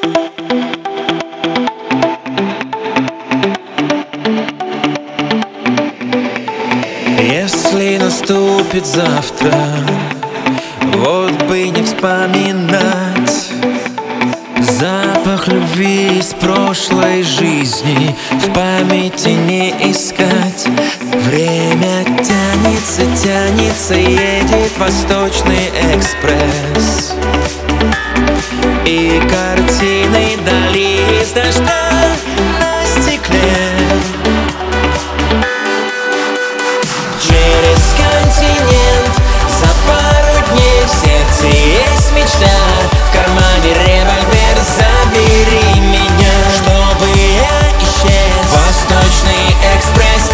Если наступит завтра, вот бы не вспоминать запах любви из прошлой жизни, в памяти не искать. Время тянется, тянется, едет Восточный экспресс, и картины дали из дождя на стекле. Через континент за пару дней в сердце есть мечта, в кармане револьвер, забери меня, чтобы я исчез. Восточный экспресс.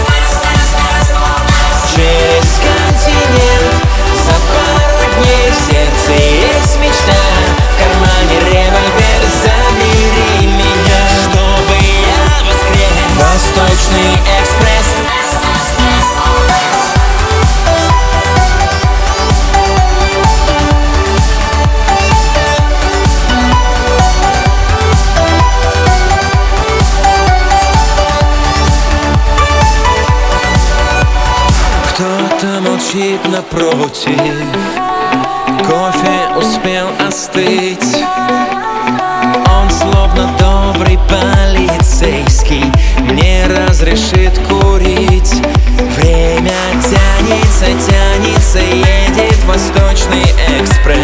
Через континент за пару дней в сердце есть мечта, в кармане револьвер, забери меня, чтобы я воскрес. Восточный экспресс. Кто-то молчит напротив, кофе успел остыть. Он словно добрый полицейский не разрешит курить. Время тянется, тянется, едет Восточный экспресс,